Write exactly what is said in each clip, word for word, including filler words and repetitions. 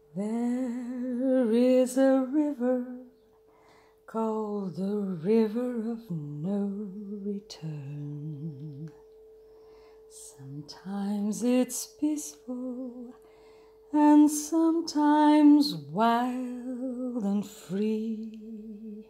There is a river called the river of no return. Sometimes it's peaceful and sometimes wild and free.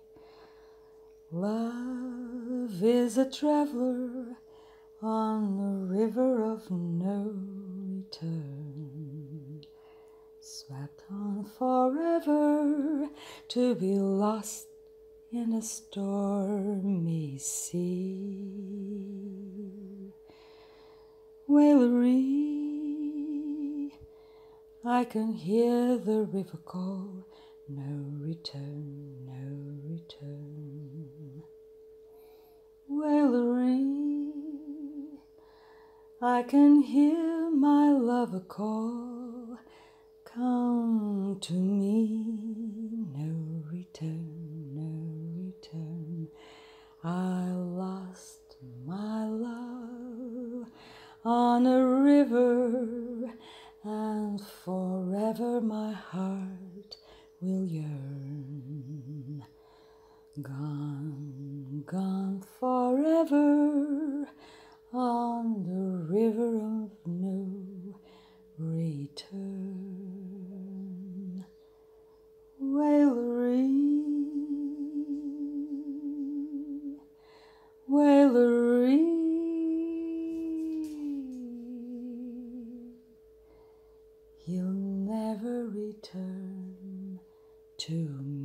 Love is a traveler on the river of no return, swept on forever to be lost in a stormy sea. Wailery, I can hear the river call, no return, no return. Wailery, I can hear my lover call, come to me, no return, no return. I lost my love on a river, and forever my heart will yearn. Gone, gone forever on the river of no return. Wailery, Wailery, you'll never return to me.